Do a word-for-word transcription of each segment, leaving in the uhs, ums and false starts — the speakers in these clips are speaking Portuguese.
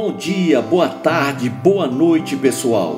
Bom dia, boa tarde, boa noite, pessoal.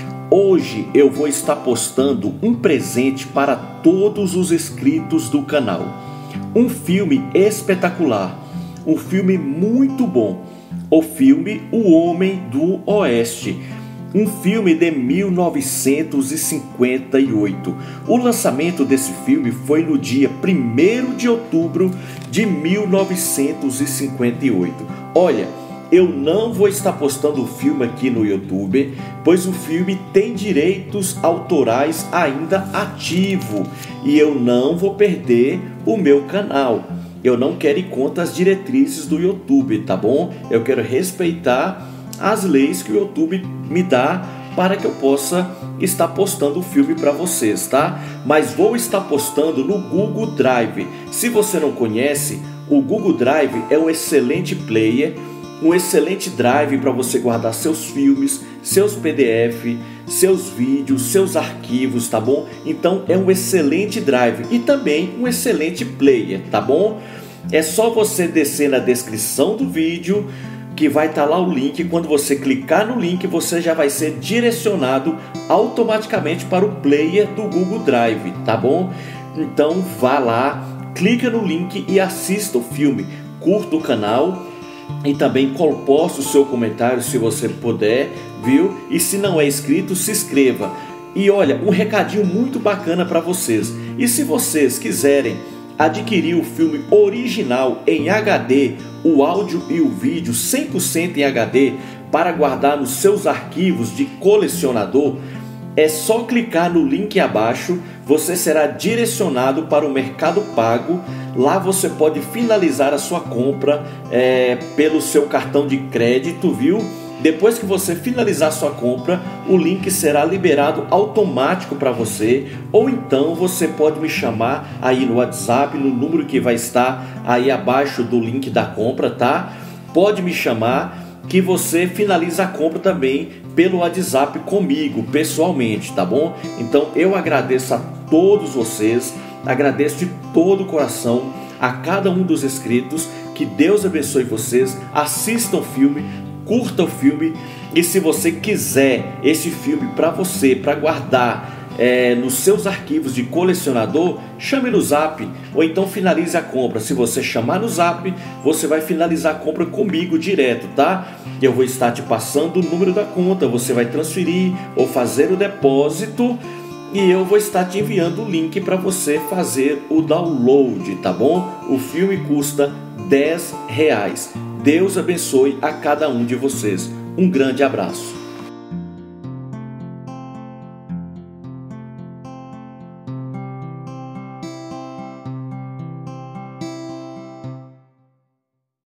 Hoje eu vou estar postando um presente para todos os inscritos do canal. Um filme espetacular, um filme muito bom. O filme O Homem do Oeste. Um filme de mil novecentos e cinquenta e oito. O lançamento desse filme foi no dia primeiro de outubro de mil novecentos e cinquenta e oito. Olha, eu não vou estar postando o filme aqui no YouTube, pois o filme tem direitos autorais ainda ativo e eu não vou perder o meu canal. Eu não quero ir contra as diretrizes do YouTube, tá bom? Eu quero respeitar as leis que o YouTube me dá para que eu possa estar postando o filme para vocês, tá? Mas vou estar postando no Google Drive. Se você não conhece, o Google Drive é um excelente player, um excelente drive para você guardar seus filmes, seus P D F, seus vídeos, seus arquivos, tá bom? Então é um excelente drive e também um excelente player, tá bom? É só você descer na descrição do vídeo que vai estar lá o link. Quando você clicar no link, você já vai ser direcionado automaticamente para o player do Google Drive, tá bom? Então vá lá, clica no link e assista o filme, curta o canal e também poste o seu comentário se você puder, viu? E se não é inscrito, se inscreva. E olha, um recadinho muito bacana para vocês. E se vocês quiserem adquirir o filme original em H D, o áudio e o vídeo cem por cento em H D para guardar nos seus arquivos de colecionador, é só clicar no link abaixo, você será direcionado para o Mercado Pago. Lá você pode finalizar a sua compra é, pelo seu cartão de crédito, viu? Depois que você finalizar sua compra, o link será liberado automático para você, ou então você pode me chamar aí no WhatsApp, no número que vai estar aí abaixo do link da compra, tá? Pode me chamar que você finaliza a compra também pelo WhatsApp comigo, pessoalmente, tá bom? Então eu agradeço a todos vocês, agradeço de todo o coração a cada um dos inscritos, que Deus abençoe vocês, assistam o filme, curta o filme, e se você quiser esse filme para você, para guardar é, nos seus arquivos de colecionador, chame no Zap, ou então finalize a compra. Se você chamar no Zap, você vai finalizar a compra comigo direto, tá? Eu vou estar te passando o número da conta, você vai transferir ou fazer o depósito, e eu vou estar te enviando o link para você fazer o download, tá bom? O filme custa dez reais. Deus abençoe a cada um de vocês. Um grande abraço.